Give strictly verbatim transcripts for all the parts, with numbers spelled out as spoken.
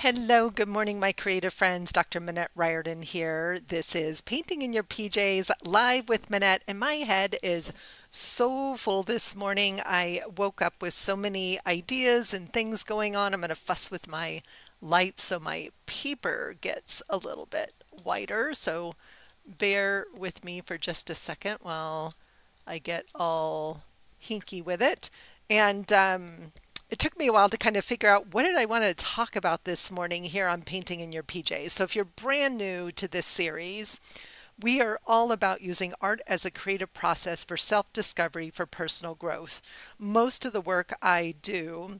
Hello, good morning, my creative friends. Doctor Minette Riordan here. This is Painting in Your P Js live with Minette, and my head is so full this morning. I woke up with so many ideas and things going on. I'm going to fuss with my light so my paper gets a little bit whiter. So bear with me for just a second while I get all hinky with it. And um, it took me a while to kind of figure out what did I want to talk about this morning here on Painting in Your P Js. So if you're brand new to this series, we are all about using art as a creative process for self-discovery, for personal growth. Most of the work I do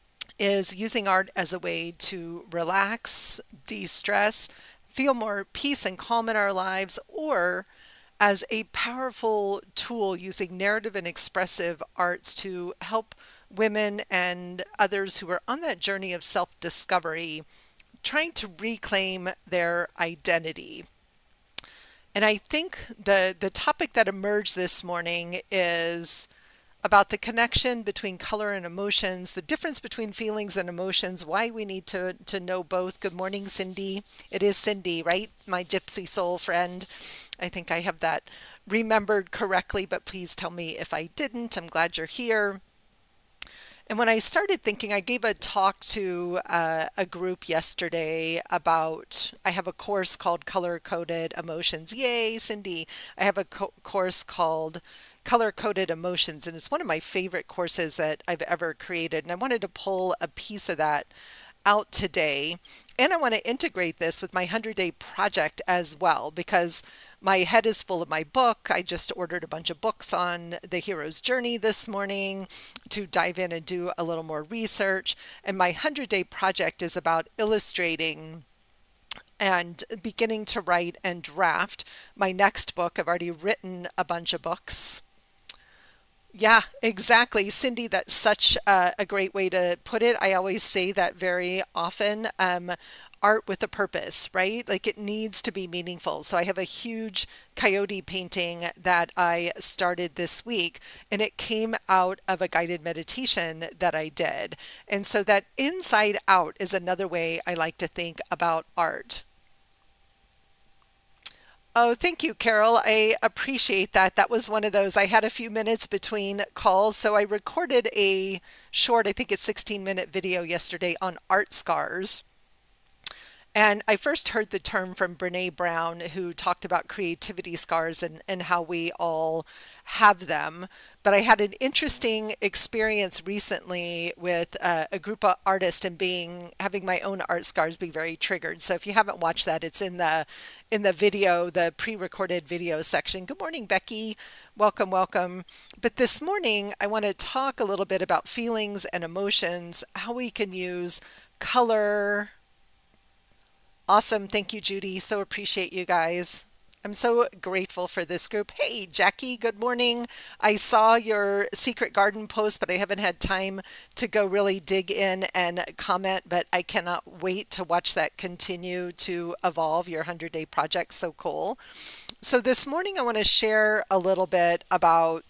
is using art as a way to relax, de-stress, feel more peace and calm in our lives, or as a powerful tool using narrative and expressive arts to help women and others who are on that journey of self-discovery, trying to reclaim their identity. And I think the, the topic that emerged this morning is about the connection between color and emotions, the difference between feelings and emotions, why we need to, to know both. Good morning, Cindy. It is Cindy, right? My gypsy soul friend. I think I have that remembered correctly, but please tell me if I didn't. I'm glad you're here. And when I started thinking, I gave a talk to uh, a group yesterday about, I have a course called Color Coded Emotions. Yay, Cindy. I have a co course called Color Coded Emotions, and it's one of my favorite courses that I've ever created. And I wanted to pull a piece of that out today. And I want to integrate this with my hundred day project as well, because my head is full of my book. I just ordered a bunch of books on the hero's journey this morning to dive in and do a little more research. And my hundred day project is about illustrating and beginning to write and draft my next book. I've already written a bunch of books. Yeah, exactly. Cindy, that's such a, a great way to put it. I always say that very often. Um, art with a purpose, right? Like it needs to be meaningful. So I have a huge coyote painting that I started this week, and it came out of a guided meditation that I did. And so that inside out is another way I like to think about art. Oh, thank you, Carol. I appreciate that. That was one of those. I had a few minutes between calls, so I recorded a short, I think it's sixteen minute video yesterday on art scars. And I first heard the term from Brene Brown, who talked about creativity scars and, and how we all have them. But I had an interesting experience recently with uh, a group of artists and being having my own art scars be very triggered. So if you haven't watched that, it's in the in the video, the pre-recorded video section. Good morning, Becky. Welcome, welcome. But this morning, I want to talk a little bit about feelings and emotions, how we can use color. Awesome. Thank you, Judy. So appreciate you guys. I'm so grateful for this group. Hey, Jackie, good morning. I saw your secret garden post, but I haven't had time to go really dig in and comment, but I cannot wait to watch that continue to evolve, your hundred day project. So cool. So this morning, I want to share a little bit about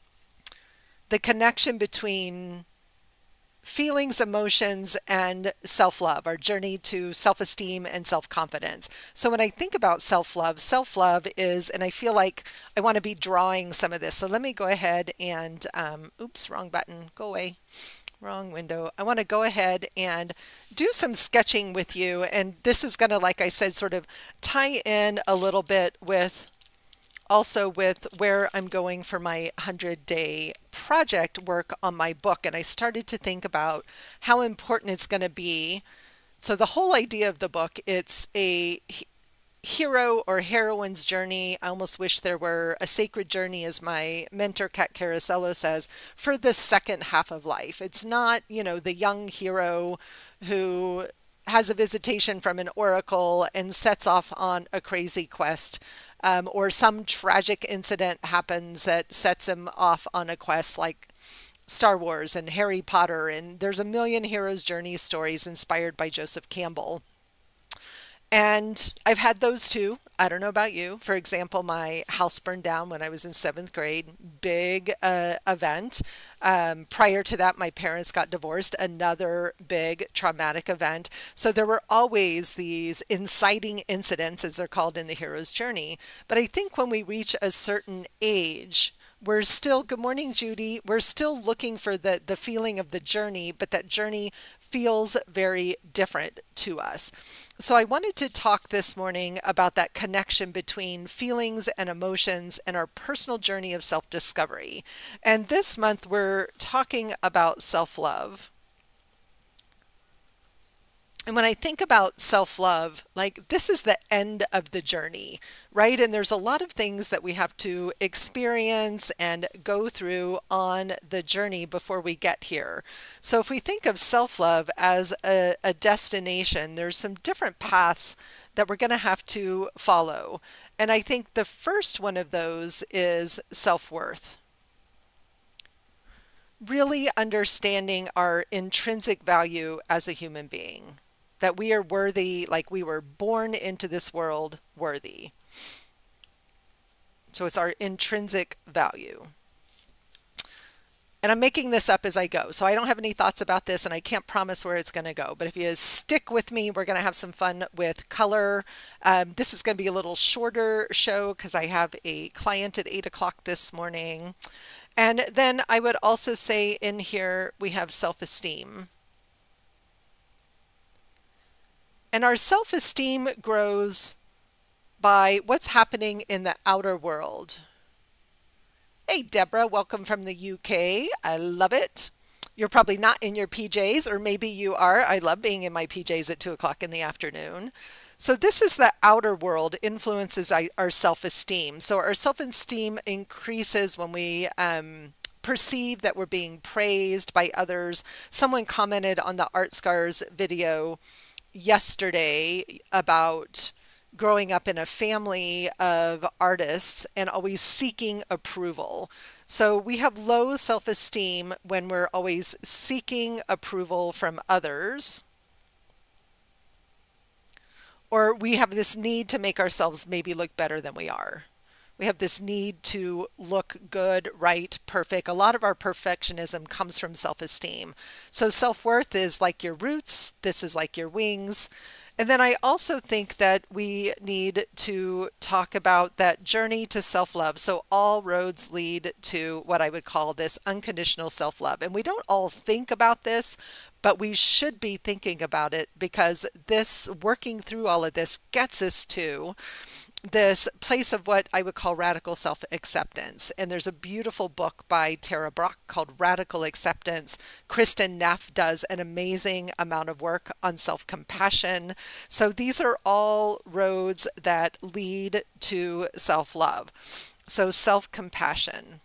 the connection between feelings, emotions, and self-love, our journey to self-esteem and self-confidence. So when I think about self-love, self-love is, and I feel like I want to be drawing some of this. So let me go ahead and, um, oops, wrong button, go away, wrong window. I want to go ahead and do some sketching with you. And this is going to, like I said, sort of tie in a little bit with also with where I'm going for my hundred day project work on my book. And I started to think about how important it's going to be. So the whole idea of the book, it's a hero or heroine's journey. I almost wish there were a sacred journey, as my mentor Kat Carasello says, for the second half of life. It's not, you know, the young hero who has a visitation from an oracle and sets off on a crazy quest. Um, or some tragic incident happens that sets him off on a quest, like Star Wars and Harry Potter. And there's a million hero's journey stories inspired by Joseph Campbell. And I've had those too. I don't know about you. For example, my house burned down when I was in seventh grade. Big uh, event. Um, prior to that, my parents got divorced. Another big traumatic event. So there were always these inciting incidents, as they're called in the hero's journey. But I think when we reach a certain age, we're still, good morning, Judy. We're still looking for the, the feeling of the journey, but that journey feels very different to us. So I wanted to talk this morning about that connection between feelings and emotions and our personal journey of self-discovery. And this month we're talking about self-love. And when I think about self-love, like this is the end of the journey, right? And there's a lot of things that we have to experience and go through on the journey before we get here. So if we think of self-love as a, a destination, there's some different paths that we're going to have to follow. And I think the first one of those is self-worth. Really understanding our intrinsic value as a human being. That we are worthy, like we were born into this world worthy. So it's our intrinsic value. And I'm making this up as I go, so I don't have any thoughts about this and I can't promise where it's going to go. But if you stick with me, we're going to have some fun with color. Um, this is going to be a little shorter show because I have a client at eight o'clock this morning. And then I would also say in here we have self-esteem. And our self-esteem grows by what's happening in the outer world. Hey, Deborah, welcome from the U K. I love it. You're probably not in your P Js, or maybe you are. I love being in my P Js at two o'clock in the afternoon. So this is the outer world influences our self-esteem. So our self-esteem increases when we um, perceive that we're being praised by others. Someone commented on the Art Scars video yesterday about growing up in a family of artists and always seeking approval. So we have low self-esteem when we're always seeking approval from others, or we have this need to make ourselves maybe look better than we are. We have this need to look good, right, perfect. A lot of our perfectionism comes from self-esteem. So self-worth is like your roots. This is like your wings. And then I also think that we need to talk about that journey to self-love. So all roads lead to what I would call this unconditional self-love. And we don't all think about this, but we should be thinking about it because this, working through all of this, gets us to this place of what I would call radical self-acceptance. And there's a beautiful book by Tara Brach called Radical Acceptance. Kristen Neff does an amazing amount of work on self-compassion. So these are all roads that lead to self-love. So self-compassion.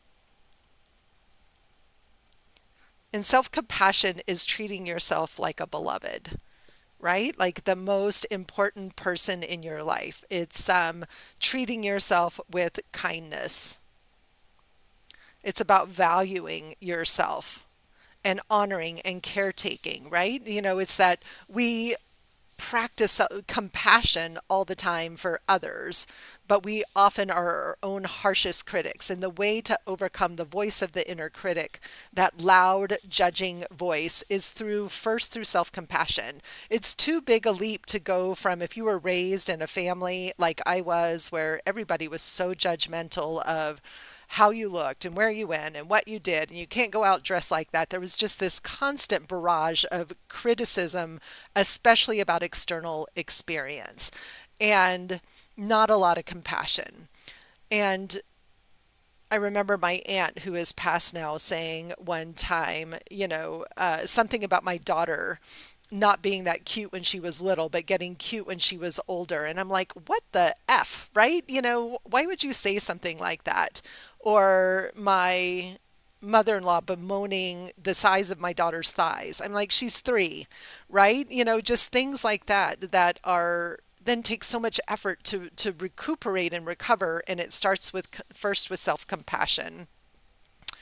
And self-compassion is treating yourself like a beloved, right? Like the most important person in your life. It's um, treating yourself with kindness. It's about valuing yourself and honoring and caretaking, right? You know, it's that we practice compassion all the time for others, but we often are our own harshest critics. And the way to overcome the voice of the inner critic, that loud judging voice, is through first through self-compassion. It's too big a leap to go from, if you were raised in a family like I was, where everybody was so judgmental of how you looked and where you went and what you did, and you can't go out dressed like that. There was just this constant barrage of criticism, especially about external experience, and not a lot of compassion. And I remember my aunt, who is passed now, saying one time, you know, uh, something about my daughter not being that cute when she was little, but getting cute when she was older. And I'm like, what the F, right? You know, why would you say something like that? Or my mother-in-law bemoaning the size of my daughter's thighs. I'm like, she's three, right? You know, just things like that that are then take so much effort to to recuperate and recover. And it starts with first with self-compassion.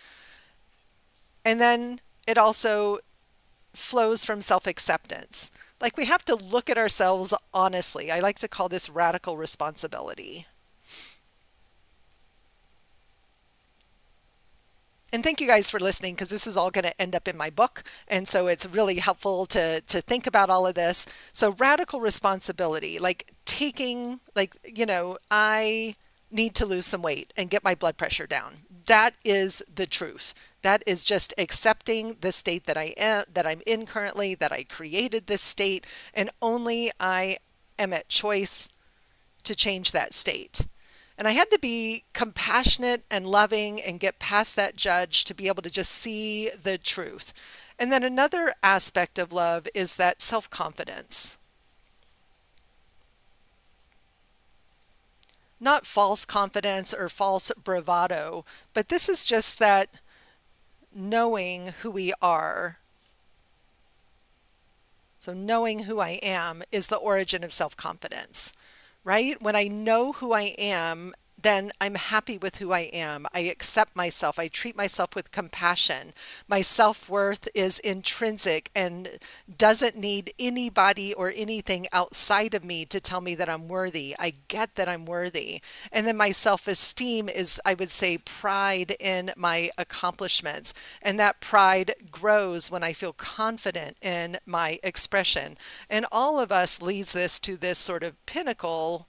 And then it also flows from self-acceptance. Like we have to look at ourselves honestly. I like to call this radical responsibility. And thank you guys for listening, because this is all going to end up in my book. And so it's really helpful to, to think about all of this. So radical responsibility, like taking, like, you know, I need to lose some weight and get my blood pressure down. That is the truth. That is just accepting the state that I am, that I'm in currently, that I created this state, and only I am at choice to change that state. And I had to be compassionate and loving and get past that judge to be able to just see the truth. And then another aspect of love is that self-confidence. Not false confidence or false bravado, but this is just that knowing who we are. So knowing who I am is the origin of self-confidence. Right? When I know who I am, then I'm happy with who I am. I accept myself. I treat myself with compassion. My self-worth is intrinsic and doesn't need anybody or anything outside of me to tell me that I'm worthy. I get that I'm worthy. And then my self-esteem is, I would say, pride in my accomplishments. And that pride grows when I feel confident in my expression. And all of us leads this to this sort of pinnacle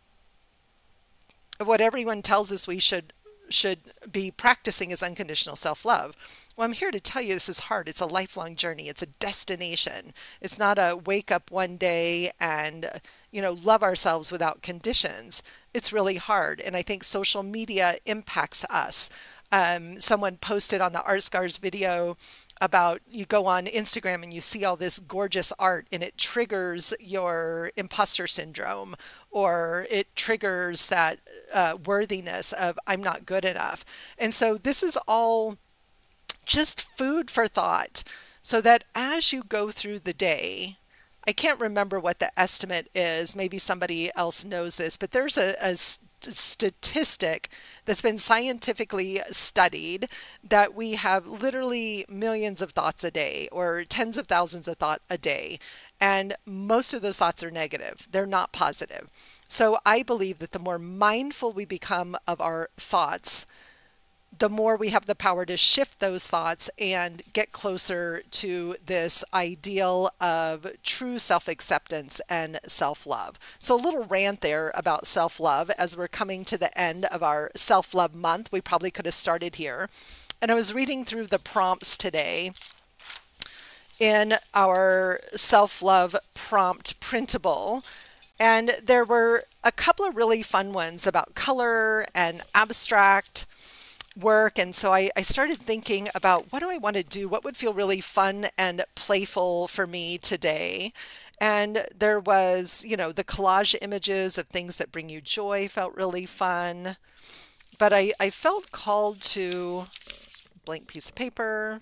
of what everyone tells us we should should be practicing is unconditional self-love. Well, I'm here to tell you this is hard. It's a lifelong journey. It's a destination. It's not a wake up one day and, you know, love ourselves without conditions. It's really hard. And I think social media impacts us. Um, someone posted on the Art Scars video about you go on Instagram and you see all this gorgeous art and it triggers your imposter syndrome, or it triggers that uh, worthiness of I'm not good enough. And so this is all just food for thought, so that as you go through the day, I can't remember what the estimate is. Maybe somebody else knows this, but there's a, a statistic that's been scientifically studied that we have literally millions of thoughts a day, or tens of thousands of thoughts a day. And most of those thoughts are negative. They're not positive. So I believe that the more mindful we become of our thoughts, the more we have the power to shift those thoughts and get closer to this ideal of true self-acceptance and self-love. So a little rant there about self-love as we're coming to the end of our self-love month. We probably could have started here. And I was reading through the prompts today in our self-love prompt printable, and there were a couple of really fun ones about color and abstract work. And so I, I started thinking about, what do I want to do? What would feel really fun and playful for me today? And there was, you know, the collage images of things that bring you joy felt really fun. But I, I felt called to blank piece of paper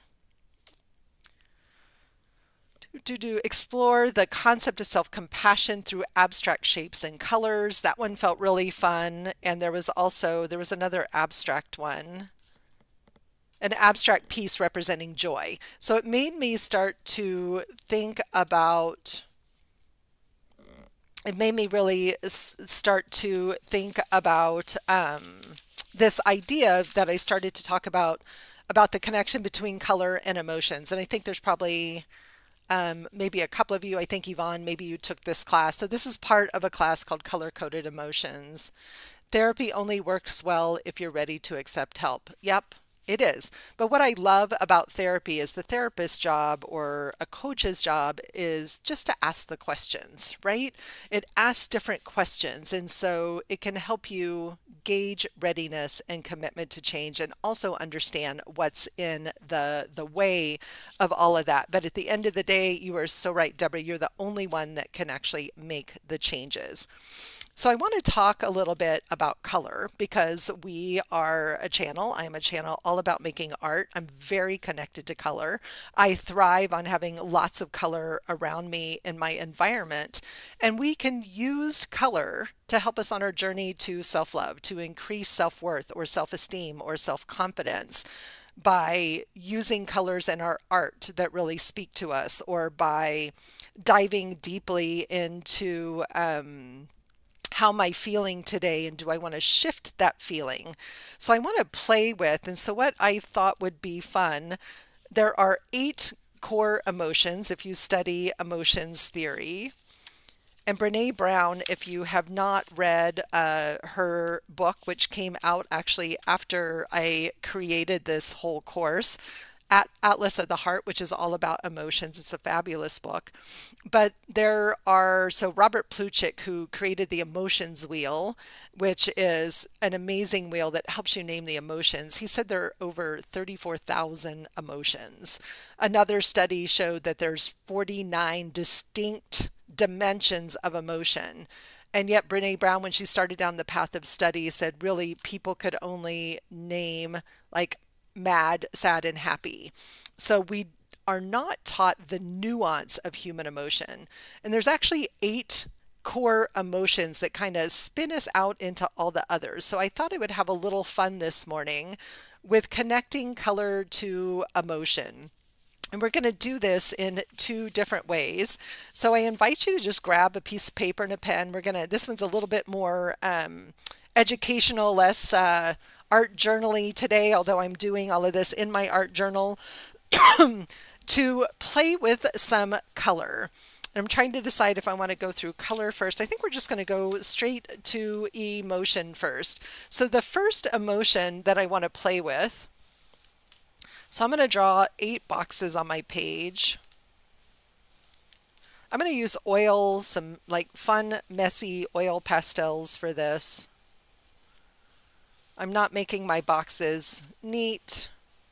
to, to do explore the concept of self-compassion through abstract shapes and colors. That one felt really fun. And there was also, there was another abstract one, an abstract piece representing joy. So it made me start to think about, it made me really start to think about um, this idea that I started to talk about, about the connection between color and emotions. And I think there's probably Um, maybe a couple of you, I think Yvonne, maybe you took this class. So this is part of a class called Color-Coded Emotions. Therapy only works well if you're ready to accept help. Yep, it is. But what I love about therapy is the therapist's job or a coach's job is just to ask the questions, right? It asks different questions. And so it can help you gauge readiness and commitment to change, and also understand what's in the the way of all of that. But at the end of the day, you are so right, Deborah, you're the only one that can actually make the changes. So I want to talk a little bit about color, because we are a channel. I'm a channel all about making art. I'm very connected to color. I thrive on having lots of color around me in my environment. And we can use color to help us on our journey to self-love, to increase self-worth or self-esteem or self-confidence. by using colors in our art that really speak to us, or by diving deeply into um, how am I feeling today, and do I want to shift that feeling? So I want to play with, and so what I thought would be fun, there are eight core emotions if you study emotions theory. And Brene Brown, if you have not read uh, her book, which came out actually after I created this whole course, at Atlas of the Heart, which is all about emotions. It's a fabulous book. But there are, so Robert Plutchik, who created the emotions wheel, which is an amazing wheel that helps you name the emotions. He said there are over thirty-four thousand emotions. Another study showed that there's forty-nine distinct dimensions of emotion. And yet Brene Brown, when she started down the path of study, said really people could only name like mad, sad, and happy. So we are not taught the nuance of human emotion. And there's actually eight core emotions that kind of spin us out into all the others. So I thought I would have a little fun this morning with connecting color to emotion. And we're going to do this in two different ways. So I invite you to just grab a piece of paper and a pen. We're going to, this one's a little bit more um, educational, less uh, art journaling today, although I'm doing all of this in my art journal, to play with some color. And I'm trying to decide if I want to go through color first. I think we're just going to go straight to emotion first. So the first emotion that I want to play with, so I'm going to draw eight boxes on my page. I'm going to use oil, some like fun, messy oil pastels for this. I'm not making my boxes neat.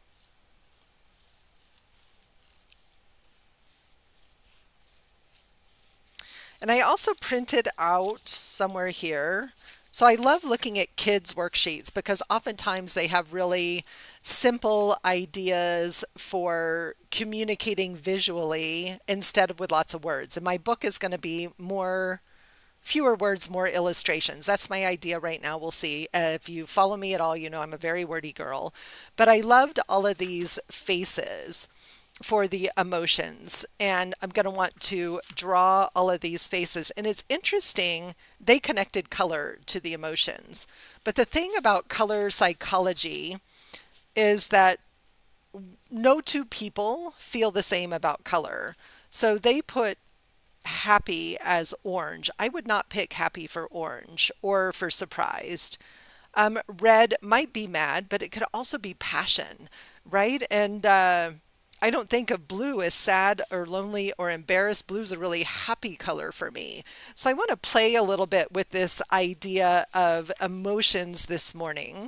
And I also printed out somewhere here. So I love looking at kids' worksheets because oftentimes they have really simple ideas for communicating visually instead of with lots of words. And my book is going to be more, fewer words, more illustrations. That's my idea right now. We'll see. Uh, if you follow me at all, you know I'm a very wordy girl. But I loved all of these faces for the emotions, and I'm going to want to draw all of these faces. And it's interesting, they connected color to the emotions. But the thing about color psychology is that no two people feel the same about color. So they put happy as orange. I would not pick happy for orange or for surprised. Um, red might be mad, but it could also be passion, right? And uh, I don't think of blue as sad or lonely or embarrassed. Blue is a really happy color for me. So I want to play a little bit with this idea of emotions this morning.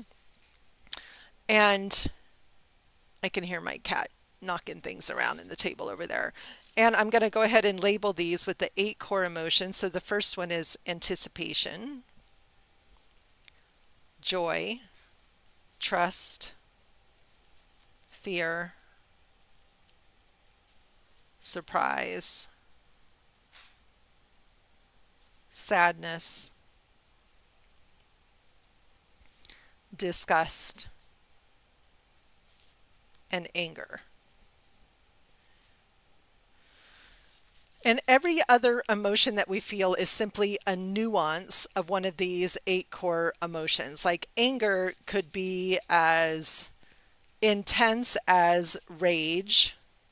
And I can hear my cat knocking things around in the table over there. And I'm going to go ahead and label these with the eight core emotions. So the first one is anticipation, joy, trust, fear, surprise, sadness, disgust, and anger. And every other emotion that we feel is simply a nuance of one of these eight core emotions. Like anger could be as intense as rage,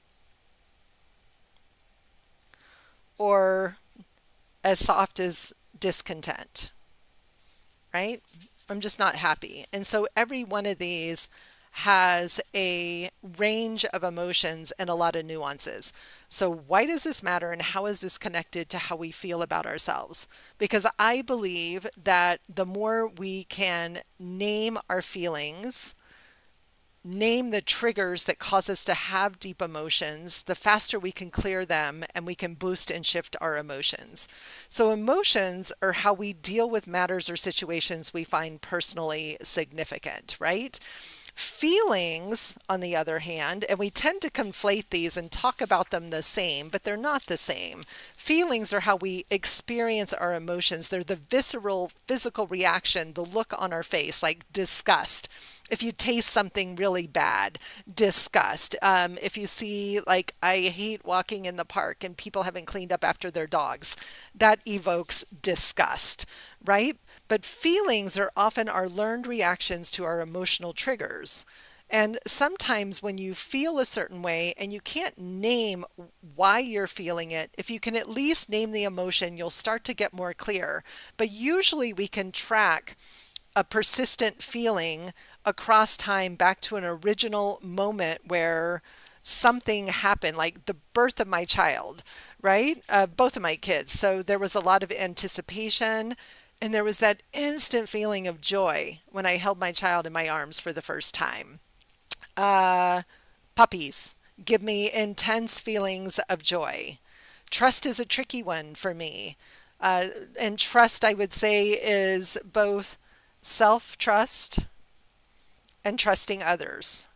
or as soft as discontent, right? I'm just not happy. And so every one of these has a range of emotions and a lot of nuances. So why does this matter, and how is this connected to how we feel about ourselves? Because I believe that the more we can name our feelings, name the triggers that cause us to have deep emotions, the faster we can clear them and we can boost and shift our emotions. So emotions are how we deal with matters or situations we find personally significant, right? Feelings, on the other hand, and we tend to conflate these and talk about them the same, but they're not the same. feelings are how we experience our emotions. They're the visceral physical reaction, the look on our face, like disgust. If you taste something really bad, disgust. Um, if you see, like, I hate walking in the park and people haven't cleaned up after their dogs, that evokes disgust, right? But feelings are often our learned reactions to our emotional triggers. And sometimes when you feel a certain way and you can't name why you're feeling it, if you can at least name the emotion, you'll start to get more clear. But usually we can track a persistent feeling across time back to an original moment where something happened, like the birth of my child, right? Uh, both of my kids. So there was a lot of anticipation. And there was that instant feeling of joy when I held my child in my arms for the first time. Uh, puppies give me intense feelings of joy. Trust is a tricky one for me. Uh, and trust, I would say, is both self-trust and trusting others.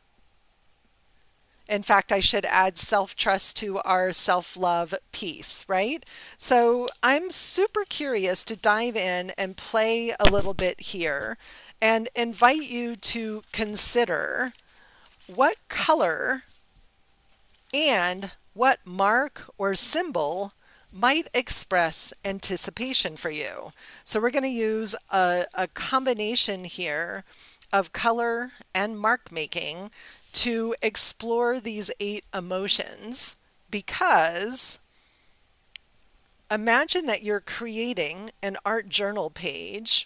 In fact, I should add self-trust to our self-love piece, right? So I'm super curious to dive in and play a little bit here and invite you to consider what color and what mark or symbol might express anticipation for you. So we're going to use a, a combination here of color and mark making to explore these eight emotions, because imagine that you're creating an art journal page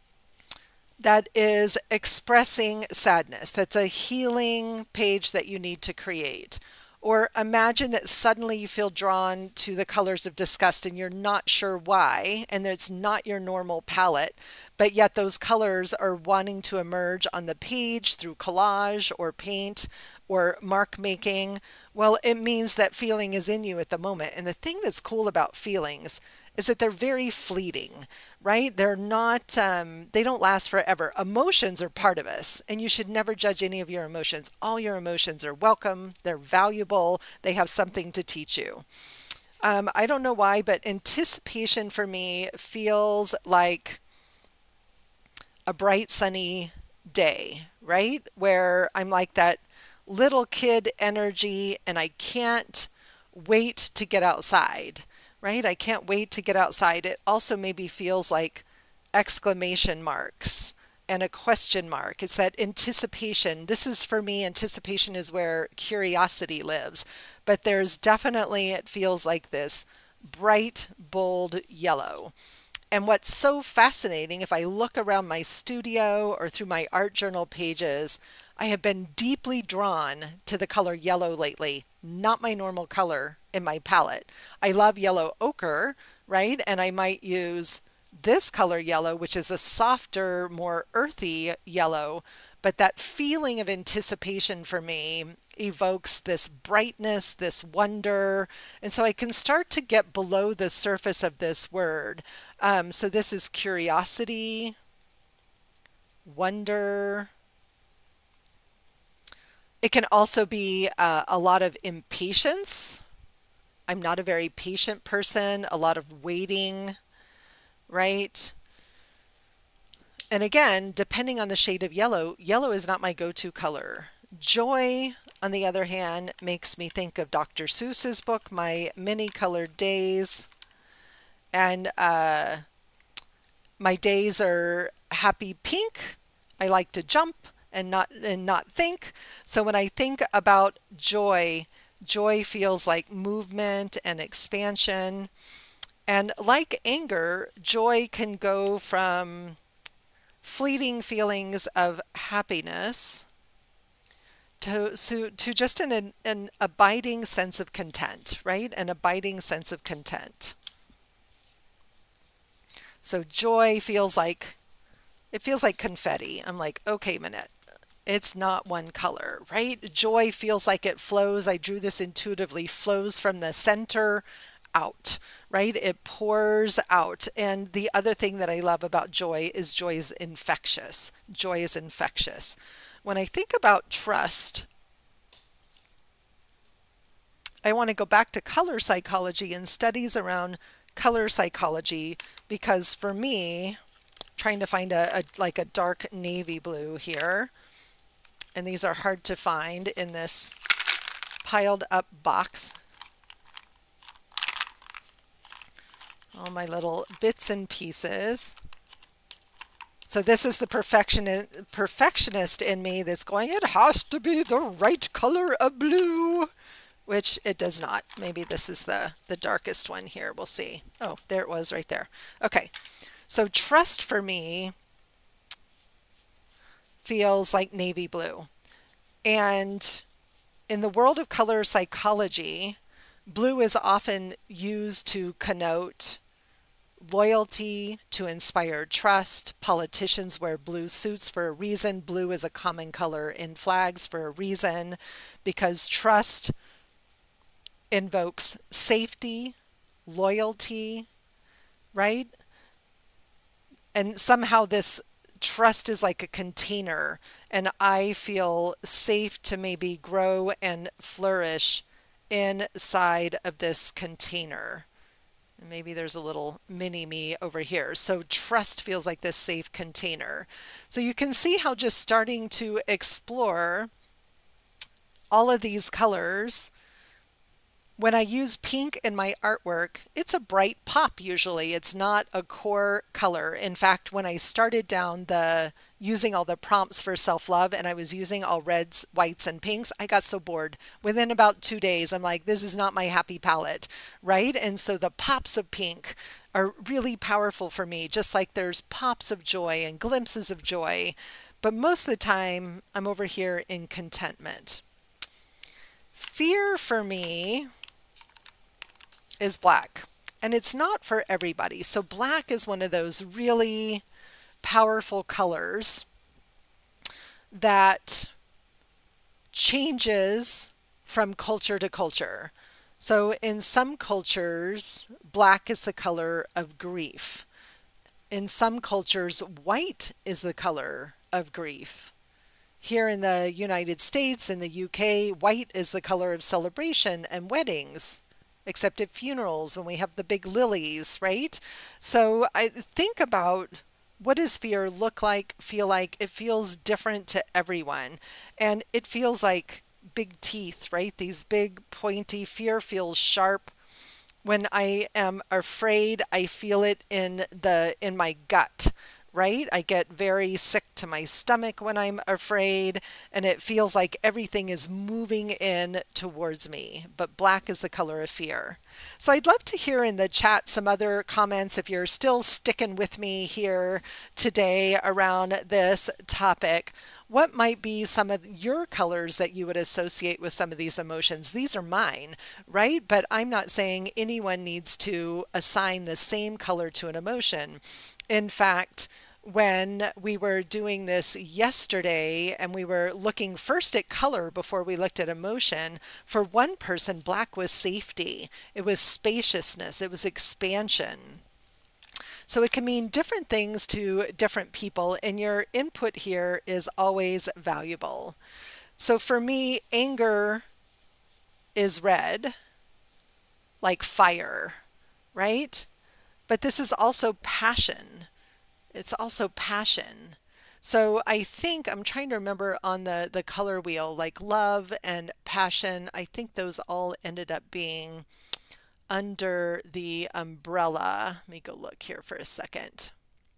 that is expressing sadness. That's a healing page that you need to create. Or imagine that suddenly you feel drawn to the colors of disgust and you're not sure why, and it's not your normal palette, but yet those colors are wanting to emerge on the page through collage or paint or mark making. Well, it means that feeling is in you at the moment. And the thing that's cool about feelings is that they're very fleeting, right? They're not, um, they don't last forever. Emotions are part of us, and you should never judge any of your emotions. All your emotions are welcome. They're valuable. They have something to teach you. Um, I don't know why, but anticipation for me feels like a bright, sunny day, right? Where I'm like that little kid energy and I can't wait to get outside. Right? I can't wait to get outside. It also maybe feels like exclamation marks and a question mark. It's that anticipation. This is, for me, anticipation is where curiosity lives. But there's definitely, it feels like this bright, bold yellow. And what's so fascinating, if I look around my studio or through my art journal pages, I have been deeply drawn to the color yellow lately, not my normal color in my palette. I love yellow ochre, right? And I might use this color yellow, which is a softer, more earthy yellow, but that feeling of anticipation for me evokes this brightness, this wonder. And so I can start to get below the surface of this word. Um, so this is curiosity, wonder. It can also be uh, a lot of impatience. I'm not a very patient person, a lot of waiting, right? And again, depending on the shade of yellow, yellow is not my go-to color. Joy, on the other hand, makes me think of Doctor Seuss's book, My Many Colored Days. And uh, my days are happy pink. I like to jump and not and not think. So when I think about joy, joy feels like movement and expansion. And like anger, joy can go from fleeting feelings of happiness to, to, to just an, an abiding sense of content, right? An abiding sense of content. So joy feels like, it feels like confetti. I'm like, okay, Minette, it's not one color, right? Joy feels like it flows. I drew this intuitively, flows from the center out, right? It pours out. And the other thing that I love about joy is joy is infectious. Joy is infectious. When I think about trust, I want to go back to color psychology and studies around color psychology, because for me, trying to find a, a like a dark navy blue here, and these are hard to find in this piled up box. All my little bits and pieces. So this is the perfectionist, perfectionist in me that's going, it has to be the right color of blue, which it does not. Maybe this is the, the darkest one here. We'll see. Oh, there it was right there. Okay, so trust for me feels like navy blue. And in the world of color psychology, blue is often used to connote loyalty, to inspire trust. Politicians wear blue suits for a reason. Blue is a common color in flags for a reason, because trust invokes safety, loyalty, right? And somehow this trust is like a container, and I feel safe to maybe grow and flourish inside of this container. Maybe there's a little mini me over here. So trust feels like this safe container. So you can see how just starting to explore all of these colors, when I use pink in my artwork, it's a bright pop usually. It's not a core color. In fact, when I started down the using all the prompts for self-love and I was using all reds, whites, and pinks, I got so bored. Within about two days, I'm like, this is not my happy palette, right? And so the pops of pink are really powerful for me, just like there's pops of joy and glimpses of joy. But most of the time, I'm over here in contentment. Fear for me is black, and it's not for everybody. So black is one of those really powerful colors that changes from culture to culture. So in some cultures, black is the color of grief. In some cultures, white is the color of grief. Here in the United States, in the U K, white is the color of celebration and weddings, except at funerals when we have the big lilies, right? So I think about, what does fear look like, feel like? It feels different to everyone. And it feels like big teeth, right? These big pointy, fear feels sharp. When I am afraid, I feel it in the in my gut, right? I get very sick to my stomach when I'm afraid, and it feels like everything is moving in towards me. But black is the color of fear. So I'd love to hear in the chat some other comments if you're still sticking with me here today around this topic. What might be some of your colors that you would associate with some of these emotions? These are mine, right? But I'm not saying anyone needs to assign the same color to an emotion. In fact, when we were doing this yesterday and we were looking first at color before we looked at emotion, for one person, black was safety. It was spaciousness. It was expansion. So it can mean different things to different people, and your input here is always valuable. So for me, anger is red, like fire, right? But this is also passion. It's also passion. So I think, I'm trying to remember on the, the color wheel, like love and passion, I think those all ended up being under the umbrella. Let me go look here for a second.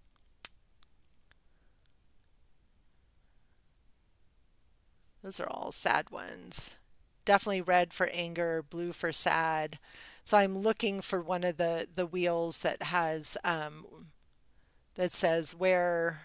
Those are all sad ones. Definitely red for anger, blue for sad. So I'm looking for one of the, the wheels that has, um, that says where,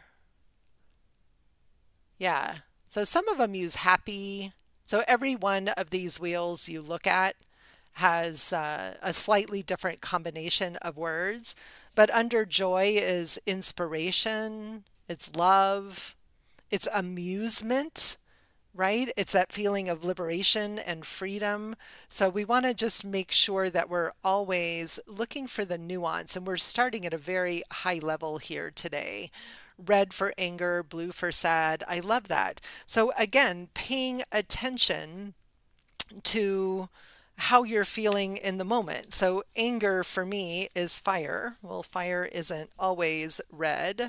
yeah. So some of them use happy. So every one of these wheels you look at has uh, a slightly different combination of words, but under joy is inspiration, it's love, it's amusement, right? It's that feeling of liberation and freedom. So we want to just make sure that we're always looking for the nuance, and we're starting at a very high level here today. Red for anger, blue for sad. I love that. So again, paying attention to how you're feeling in the moment. So anger for me is fire. Well, fire isn't always red.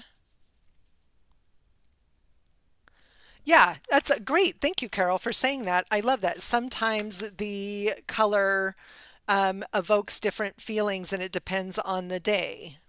Yeah, that's a great. Thank you, Carol, for saying that. I love that. Sometimes the color um, evokes different feelings and it depends on the day.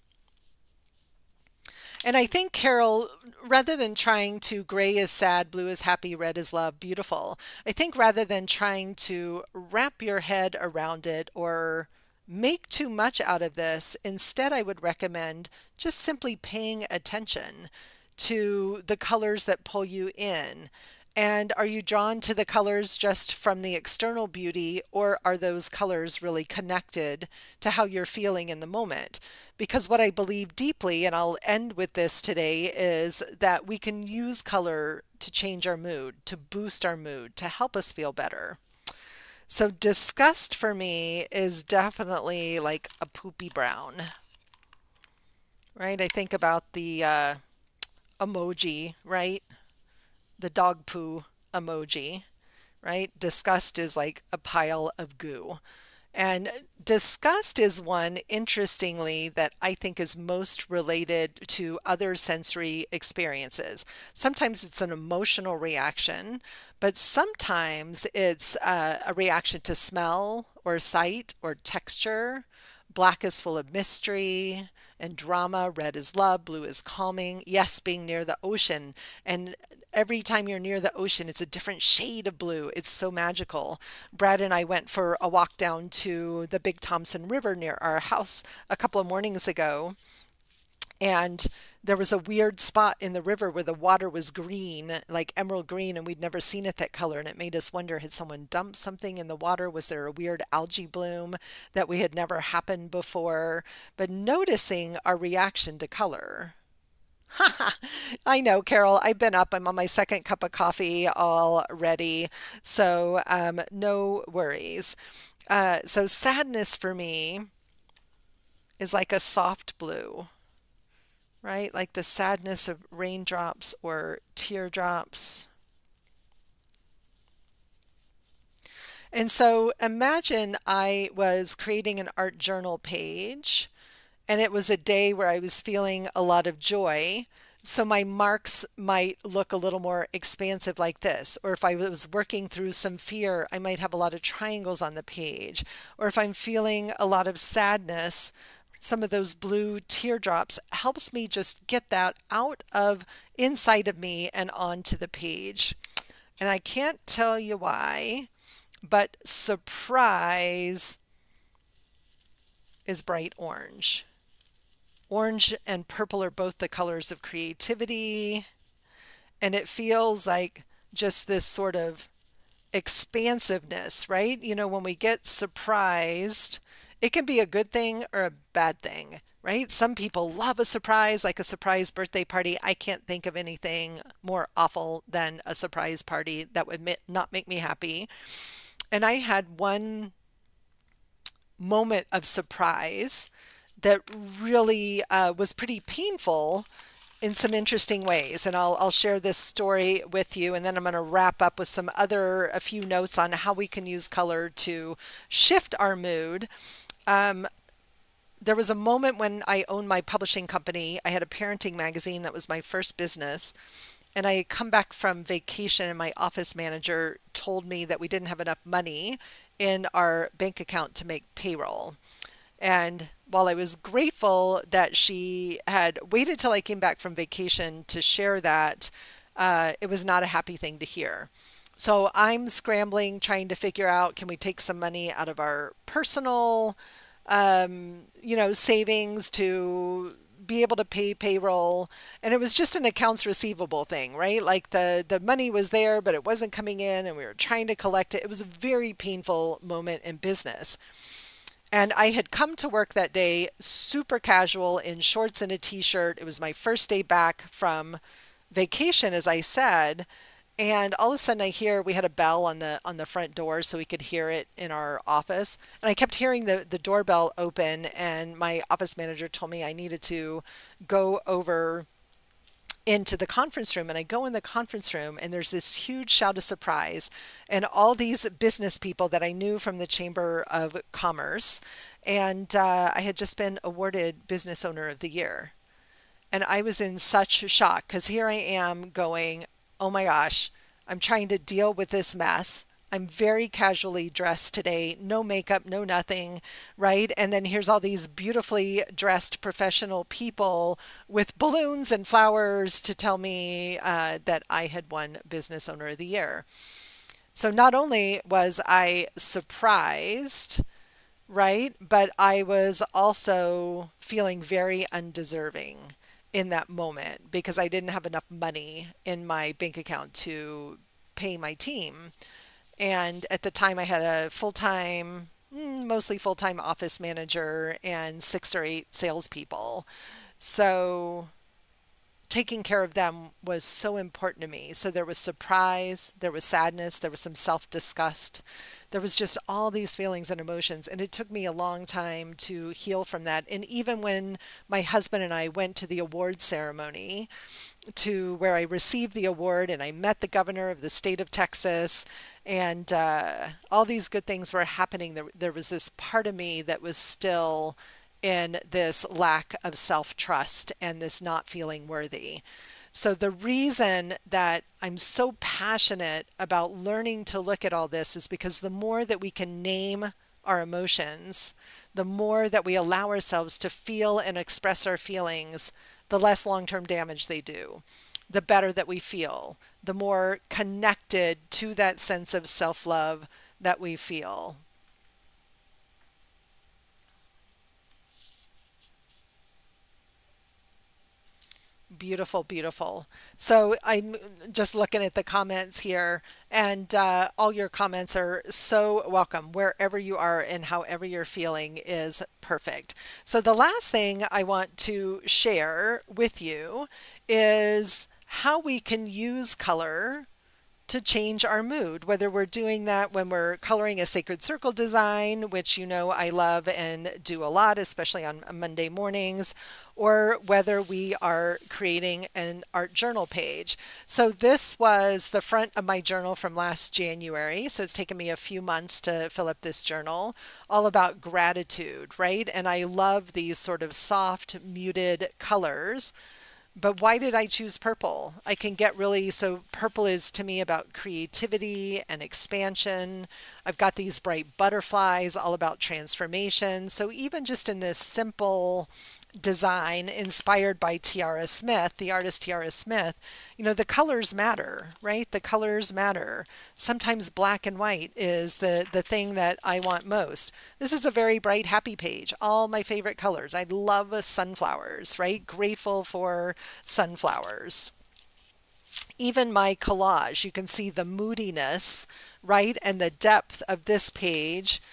And I think, Carol, rather than trying to gray is sad, blue is happy, red is love, beautiful, I think rather than trying to wrap your head around it or make too much out of this, instead I would recommend just simply paying attention to the colors that pull you in. And are you drawn to the colors just from the external beauty, or are those colors really connected to how you're feeling in the moment? Because what I believe deeply, and I'll end with this today, is that we can use color to change our mood, to boost our mood, to help us feel better. So disgust for me is definitely like a poopy brown, right? I think about the uh, emoji, right? The dog poo emoji, right? Disgust is like a pile of goo. And disgust is one, interestingly, that I think is most related to other sensory experiences. Sometimes it's an emotional reaction, but sometimes it's uh, a reaction to smell or sight or texture. Black is full of mystery and drama. Red is love. Blue is calming. Yes, being near the ocean. And every time you're near the ocean, it's a different shade of blue. It's so magical. Brad and I went for a walk down to the Big Thompson River near our house a couple of mornings ago. And there was a weird spot in the river where the water was green, like emerald green, and we'd never seen it that color. And it made us wonder, had someone dumped something in the water? Was there a weird algae bloom that we had never happened before? But noticing our reaction to color. I know, Carol, I've been up. I'm on my second cup of coffee already. So um, no worries. Uh, so sadness for me is like a soft blue, right? Like the sadness of raindrops or teardrops. And so imagine I was creating an art journal page, and it was a day where I was feeling a lot of joy. So my marks might look a little more expansive like this. Or if I was working through some fear, I might have a lot of triangles on the page. Or if I'm feeling a lot of sadness, some of those blue teardrops helps me just get that out of inside of me and onto the page. And I can't tell you why, but surprise is bright orange. Orange and purple are both the colors of creativity, and it feels like just this sort of expansiveness, right? You know, when we get surprised, it can be a good thing or a bad thing, right? Some people love a surprise, like a surprise birthday party. I can't think of anything more awful than a surprise party that would not make me happy. And I had one moment of surprise that really uh, was pretty painful in some interesting ways. And I'll, I'll share this story with you, and then I'm going to wrap up with some other, a few notes on how we can use color to shift our mood. Um, there was a moment when I owned my publishing company. I had a parenting magazine that was my first business. And I had come back from vacation, and my office manager told me that we didn't have enough money in our bank account to make payroll. And while I was grateful that she had waited till I came back from vacation to share that, uh, it was not a happy thing to hear. So I'm scrambling, trying to figure out, can we take some money out of our personal, um, you know, savings to be able to pay payroll. And it was just an accounts receivable thing, right? Like the, the money was there, but it wasn't coming in, and we were trying to collect it. It was a very painful moment in business. And I had come to work that day super casual in shorts and a t-shirt. It was my first day back from vacation, as I said. And all of a sudden I hear, we had a bell on the on the front door so we could hear it in our office. And I kept hearing the, the doorbell open, and my office manager told me I needed to go over into the conference room, and I go in the conference room and there's this huge shout of surprise and all these business people that I knew from the Chamber of Commerce, and uh, I had just been awarded Business Owner of the Year. And I was in such shock because here I am going, oh my gosh, I'm trying to deal with this mess. I'm very casually dressed today, no makeup, no nothing, right? And then here's all these beautifully dressed professional people with balloons and flowers to tell me uh, that I had won Business Owner of the Year. So not only was I surprised, right, but I was also feeling very undeserving in that moment because I didn't have enough money in my bank account to pay my team. And at the time I had a full-time, mostly full-time office manager and six or eight salespeople. So taking care of them was so important to me. So there was surprise, there was sadness, there was some self-disgust. There was just all these feelings and emotions. And it took me a long time to heal from that. And even when my husband and I went to the award ceremony, to where I received the award and I met the governor of the state of Texas, and uh, all these good things were happening, there, there was this part of me that was still in this lack of self-trust and this not feeling worthy. So the reason that I'm so passionate about learning to look at all this is because the more that we can name our emotions, the more that we allow ourselves to feel and express our feelings, the less long-term damage they do, the better that we feel, the more connected to that sense of self-love that we feel. Beautiful, beautiful. So I'm just looking at the comments here, and uh, all your comments are so welcome. Wherever you are and however you're feeling is perfect. So the last thing I want to share with you is how we can use color to change our mood, whether we're doing that when we're coloring a sacred circle design, which you know I love and do a lot, especially on Monday mornings, or whether we are creating an art journal page. So this was the front of my journal from last January. So it's taken me a few months to fill up this journal, all about gratitude, right? And I love these sort of soft, muted colors. But why did I choose purple? I can get really, so purple is to me about creativity and expansion. I've got these bright butterflies, all about transformation. So even just in this simple design inspired by Tiara Smith, the artist Tiara Smith, you know, the colors matter, right? The colors matter. Sometimes black and white is the, the thing that I want most. This is a very bright, happy page. All my favorite colors. I love sunflowers, right? Grateful for sunflowers. Even my collage, you can see the moodiness, right? And the depth of this page.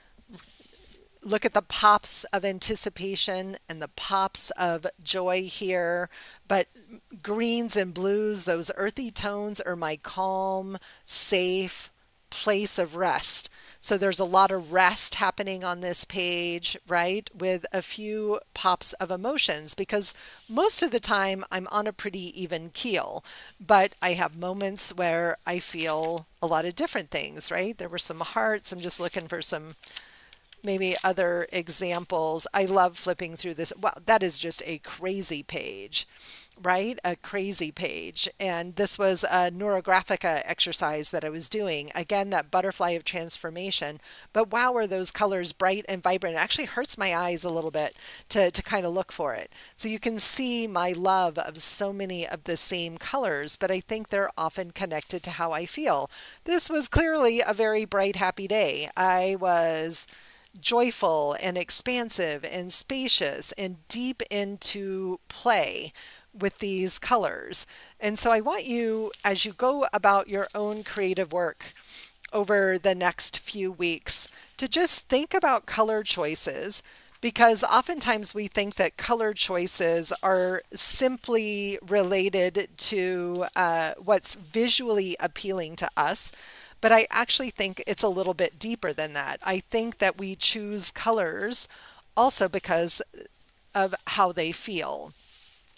Look at the pops of anticipation and the pops of joy here. But greens and blues, those earthy tones, are my calm, safe place of rest. So there's a lot of rest happening on this page, right? With a few pops of emotions, because most of the time I'm on a pretty even keel, but I have moments where I feel a lot of different things, right? There were some hearts. I'm just looking for some maybe other examples. I love flipping through this. Well, that is just a crazy page, right? A crazy page. And this was a neurographica exercise that I was doing. Again, that butterfly of transformation. But wow, are those colors bright and vibrant. It actually hurts my eyes a little bit to, to kind of look for it. So you can see my love of so many of the same colors, but I think they're often connected to how I feel. This was clearly a very bright, happy day. I was joyful and expansive and spacious and deep into play with these colors. And so I want you, as you go about your own creative work over the next few weeks, to just think about color choices, because oftentimes we think that color choices are simply related to uh, what's visually appealing to us. But I actually think it's a little bit deeper than that. I think that we choose colors also because of how they feel.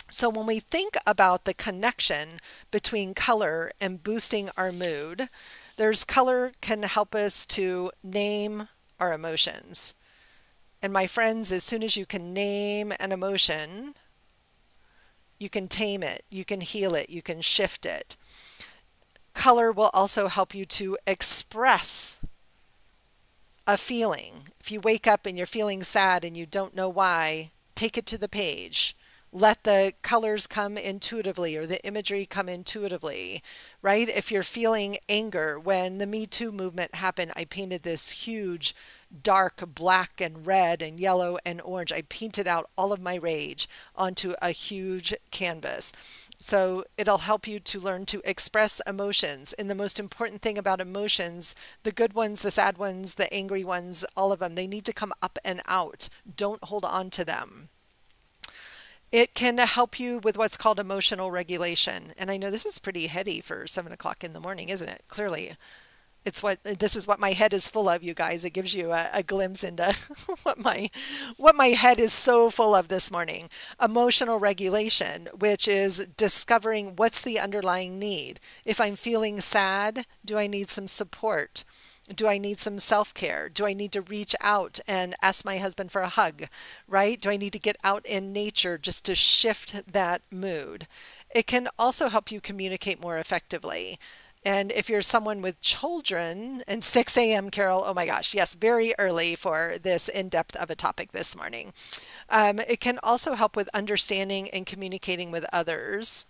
So when we think about the connection between color and boosting our mood, there's color can help us to name our emotions. And my friends, as soon as you can name an emotion, you can tame it, you can heal it, you can shift it. Color will also help you to express a feeling. If you wake up and you're feeling sad and you don't know why, take it to the page. Let the colors come intuitively, or the imagery come intuitively, right? If you're feeling anger, when the Me Too movement happened, I painted this huge dark black and red and yellow and orange. I painted out all of my rage onto a huge canvas. So it'll help you to learn to express emotions. And the most important thing about emotions, the good ones, the sad ones, the angry ones, all of them, they need to come up and out. Don't hold on to them. It can help you with what's called emotional regulation. And I know this is pretty heady for seven o'clock in the morning, isn't it? Clearly, it's what this is what my head is full of, you guys. It gives you a, a glimpse into what my what my head is so full of this morning. Emotional regulation, which is discovering what's the underlying need. If I'm feeling sad, do I need some support? Do I need some self-care? Do I need to reach out and ask my husband for a hug, right? Do I need to get out in nature just to shift that mood? It can also help you communicate more effectively. And if you're someone with children, and six A M, Carol, oh my gosh, yes, very early for this in-depth of a topic this morning. Um, it can also help with understanding and communicating with others.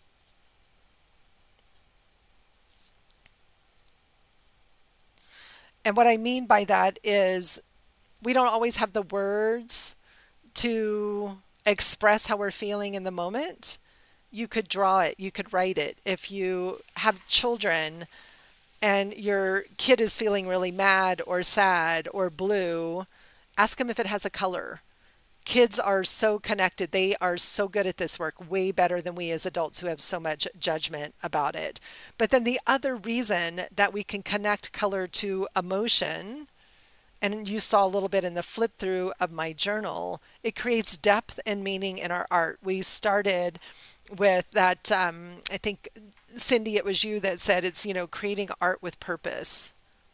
And what I mean by that is we don't always have the words to express how we're feeling in the moment. You could draw it, you could write it. If you have children and your kid is feeling really mad or sad or blue, ask them if it has a color. Kids are so connected. They are so good at this work, way better than we as adults who have so much judgment about it. But then the other reason that we can connect color to emotion, and you saw a little bit in the flip through of my journal, it creates depth and meaning in our art. We started with that, um, I think, Cindy, it was you that said it's, you know, creating art with purpose.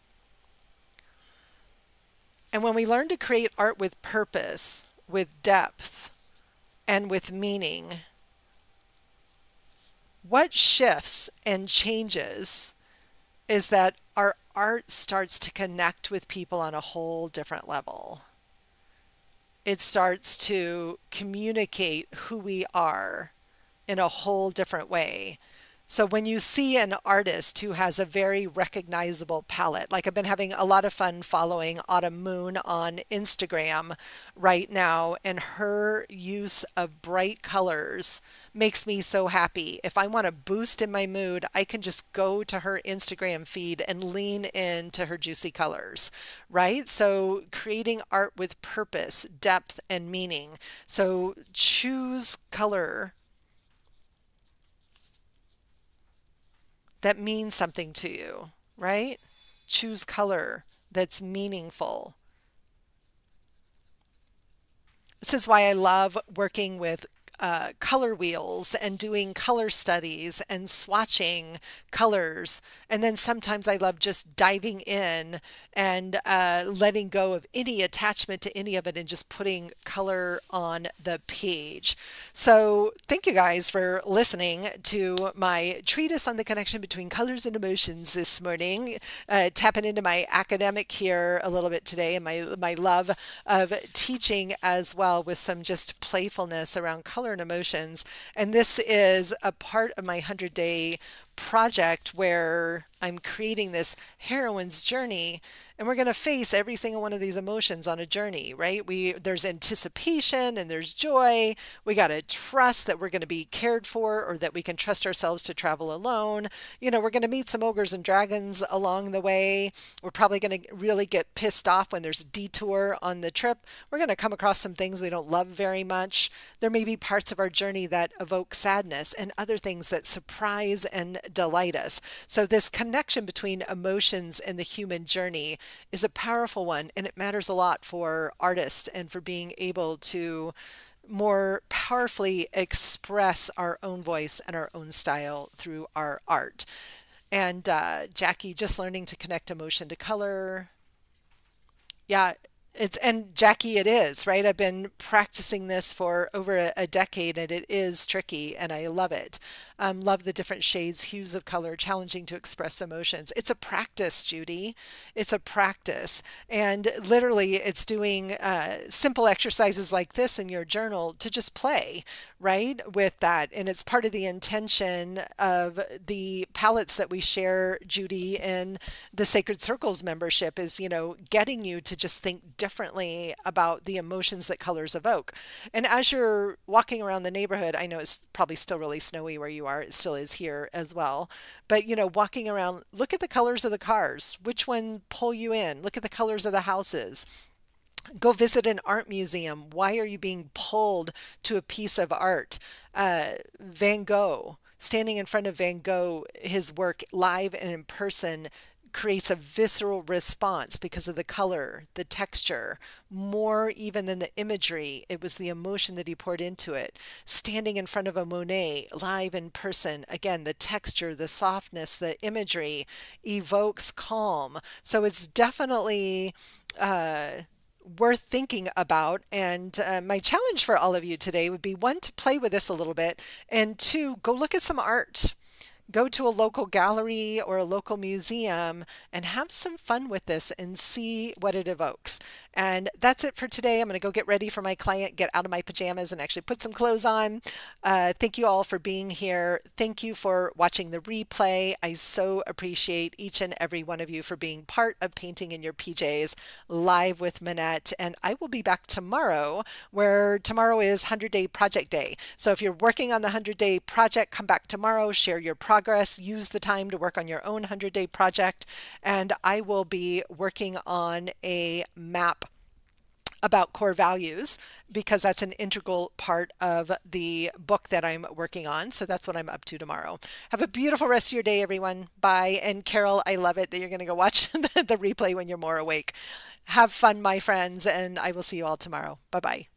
And when we learn to create art with purpose, with depth, and with meaning, what shifts and changes is that our art starts to connect with people on a whole different level. It starts to communicate who we are in a whole different way. So when you see an artist who has a very recognizable palette, like I've been having a lot of fun following Autumn Moon on Instagram right now, and her use of bright colors makes me so happy. If I want a boost in my mood, I can just go to her Instagram feed and lean into her juicy colors, right? So creating art with purpose, depth, and meaning. So choose color that means something to you, right? Choose color that's meaningful. This is why I love working with uh, color wheels and doing color studies and swatching colors. And then sometimes I love just diving in and uh, letting go of any attachment to any of it and just putting color on the page. So thank you guys for listening to my treatise on the connection between colors and emotions this morning, uh, tapping into my academic here a little bit today and my, my love of teaching as well, with some just playfulness around color and emotions. And this is a part of my hundred-day project where I'm creating this heroine's journey, and we're going to face every single one of these emotions on a journey, right? We there's anticipation and there's joy. We got to trust that we're going to be cared for, or that we can trust ourselves to travel alone. You know, we're going to meet some ogres and dragons along the way. We're probably going to really get pissed off when there's a detour on the trip. We're going to come across some things we don't love very much. There may be parts of our journey that evoke sadness and other things that surprise and delight us. So this connection between emotions and the human journey is a powerful one, and it matters a lot for artists and for being able to more powerfully express our own voice and our own style through our art. And uh, Jackie, just learning to connect emotion to color. Yeah, it's and Jackie, it is, right? I've been practicing this for over a, a decade and it is tricky and I love it. Um, love the different shades, hues of color, challenging to express emotions. It's a practice, Judy. It's a practice. And literally, it's doing uh, simple exercises like this in your journal to just play, right, with that. And it's part of the intention of the palettes that we share, Judy, in the Sacred Circles membership is, you know, getting you to just think differently about the emotions that colors evoke. And as you're walking around the neighborhood, I know it's probably still really snowy where you are. It still is here as well. But, you know, walking around, look at the colors of the cars. Which ones pull you in? Look at the colors of the houses. Go visit an art museum. Why are you being pulled to a piece of art? Uh, Van Gogh, standing in front of Van Gogh, his work live and in person creates a visceral response because of the color, the texture, more even than the imagery. It was the emotion that he poured into it. Standing in front of a Monet live in person, again, the texture, the softness, the imagery evokes calm. So it's definitely uh, worth thinking about. And uh, my challenge for all of you today would be, one, to play with this a little bit, and two, go look at some art. Go to a local gallery or a local museum and have some fun with this and see what it evokes. And that's it for today. I'm going to go get ready for my client, get out of my pajamas and actually put some clothes on. Uh, thank you all for being here. Thank you for watching the replay. I so appreciate each and every one of you for being part of Painting in Your P Js live with Minette. And I will be back tomorrow, where tomorrow is one hundred day project day. So if you're working on the one hundred day project, come back tomorrow, share your progress, use the time to work on your own one hundred day project. And I will be working on a map about core values because that's an integral part of the book that I'm working on. So that's what I'm up to tomorrow. Have a beautiful rest of your day, everyone. Bye. And Carol, I love it that you're going to go watch the, the replay when you're more awake. Have fun, my friends, and I will see you all tomorrow. Bye-bye.